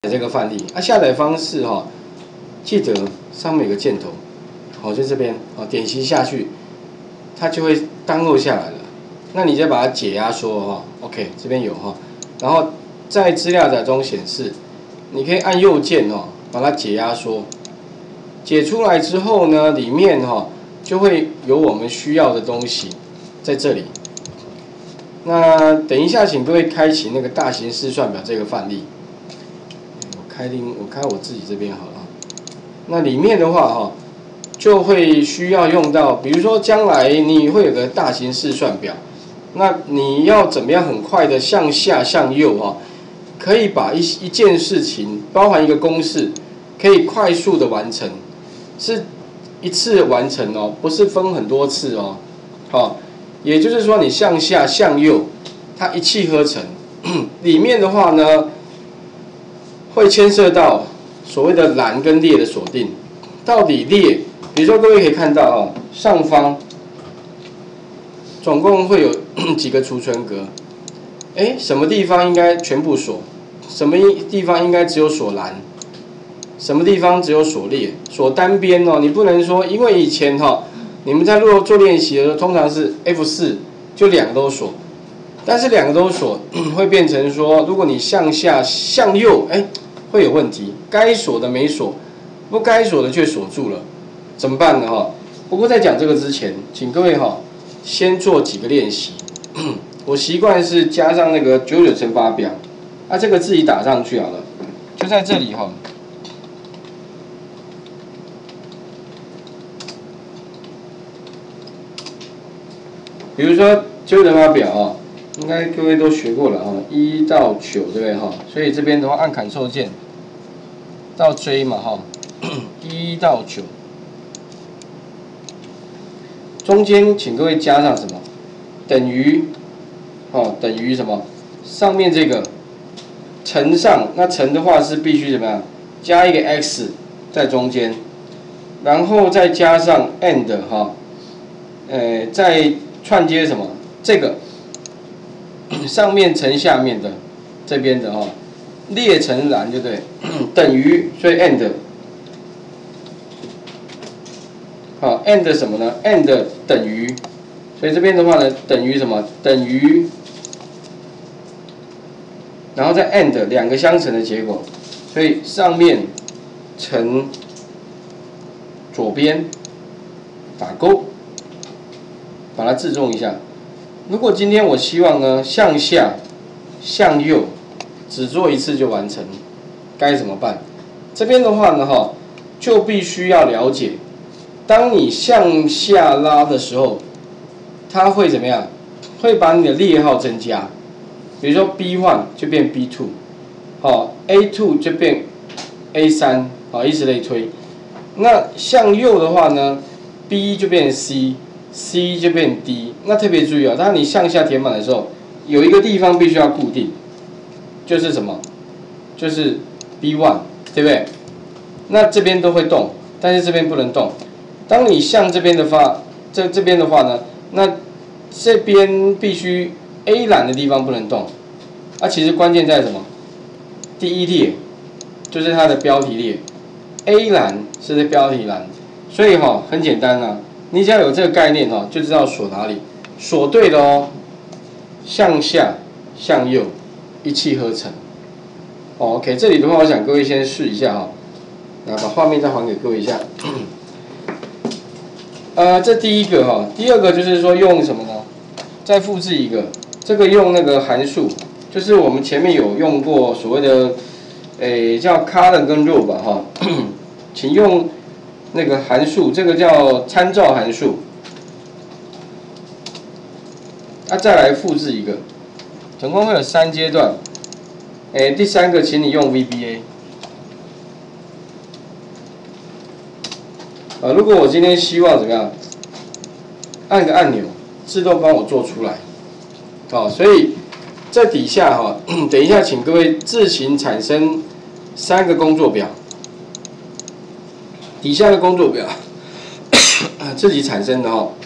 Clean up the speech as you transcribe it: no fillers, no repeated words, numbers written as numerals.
这个范例啊，下载方式哈，记得上面有个箭头，好，就这边好，点击下去，它就会download下来了。那你再把它解压缩哈 ，OK， 这边有哈，然后在资料夹中显示，你可以按右键哦，把它解压缩，解出来之后呢，里面哈就会有我们需要的东西在这里。那等一下，请各位开启那个大型试算表这个范例。我开我自己这边好了。那里面的话哈，就会需要用到，比如说将来你会有个大型试算表，那你要怎么样很快的向下向右哈，可以把一件事情，包含一个公式，可以快速的完成，是一次完成哦，不是分很多次哦，好。也就是说，你向下向右，它一气呵成。里面的话呢，会牵涉到所谓的栏跟列的锁定。到底列，比如说各位可以看到哦，上方总共会有几个储存格？什么地方应该全部锁？什么地方应该只有锁栏？什么地方只有锁列？锁单边哦，你不能说，因为以前哈。你们在做练习的时候，通常是 F4 就两个都锁，但是两个都锁会变成说，如果你向下向右，会有问题，该锁的没锁，不该锁的却锁住了，怎么办呢？哈，不过在讲这个之前，请各位哈先做几个练习。我习惯是加上那个99乘法表，这个自己打上去好了，就在这里哈。比如说99乘法表哦，应该各位都学过了哈，1到9对不对哈？所以这边的话按 Ctrl 键到 J 嘛哈，1到9，中间请各位加上什么？等于等于什么？上面这个乘上，那乘的话是必须怎么样？加一个 x 在中间，然后再加上 and 哈，再串接什么？这个上面乘下面的这边的列乘栏就对，等于，所以 and and 什么呢 ？and 等于，所以这边的话呢，等于什么？等于，然后再 and 两个相乘的结果，所以上面乘左边打勾。把它自重一下。如果今天我希望呢向下、向右只做一次就完成，该怎么办？这边的话呢就必须要了解，当你向下拉的时候，它会怎么样？会把你的列号增加。比如说 B1 就变 B2，A2 就变 A3，以此类推。那向右的话呢 ，B 就变 C。C 就变 D， 那特别注意当你向下填满的时候，有一个地方必须要固定，就是什么？就是 B1， 对不对？那这边都会动，但是这边不能动。当你向这边的话，这边的话呢，那这边必须 A 栏的地方不能动。其实关键在什么？第一列就是它的标题列 ，A 栏是在标题栏，所以很简单啊。你只要有这个概念就知道锁哪里，锁对了哦，向下、向右，一气呵成。OK， 这里的话，我想各位先试一下那把画面再还给各位一下。这第一个第二个就是说用什么呢？再复制一个，这个用那个函数，就是我们前面有用过所谓的，叫 column 跟 row 吧请用。那个函数，这个叫参照函数。再来复制一个，总共会有3阶段。第3个，请你用 VBA。如果我今天希望怎么样，按个按钮，自动帮我做出来。所以这底下等一下，请各位自行产生3个工作表。底下的工作表自己产生的